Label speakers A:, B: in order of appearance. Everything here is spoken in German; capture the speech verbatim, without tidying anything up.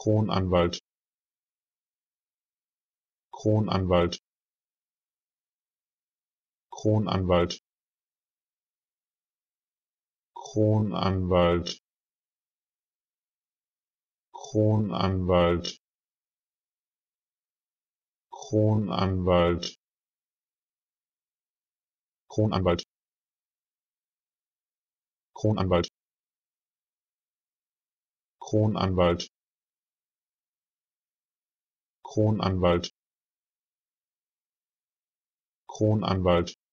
A: Kronanwalt Kronanwalt Kronanwalt Kronanwalt Kronanwalt Kronanwalt Kronanwalt Kronanwalt Kronanwalt Kronanwalt Kronanwalt